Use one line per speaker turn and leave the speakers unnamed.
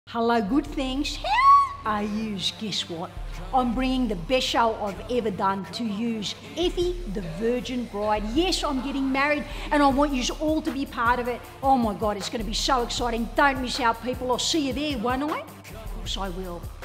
Hello, good things. How are yous? Guess what? I'm bringing the best show I've ever done to yous. Effie the Virgin Bride. Yes, I'm getting married and I want yous all to be part of it. Oh my God, it's going to be so exciting. Don't miss out, people. I'll see you there, won't I? Of course I will.